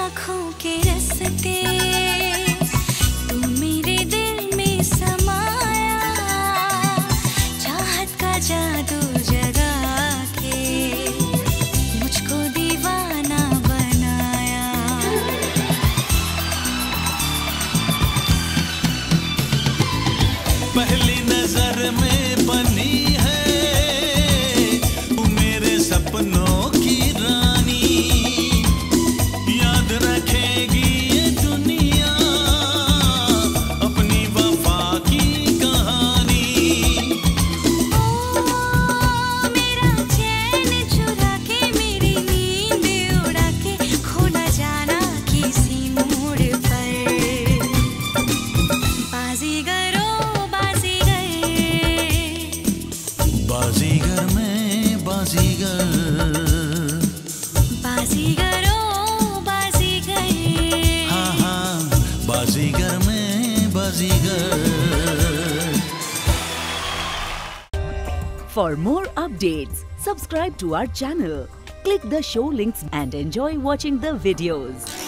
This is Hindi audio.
आँखों के रस्ते तू मेरे दिल में समाया, चाहत का जादू जगा के मुझको दीवाना बनाया। पहली नजर में बनी है तू मेरे सपनों की रानी, याद रखेगी ये दुनिया अपनी वफा की कहानी। ओ मेरा चैन चुरा के मेरी नींद उड़ा के खो न जाना किसी मोड़ पर। बाजीगरो बाजीगर, बाजीगर में बाजीगर, बाजीगरो बाजीगर। हाँ हाँ बाजीगर में बाजीगर। For more updates, subscribe to our channel, click the show links and enjoy watching the videos.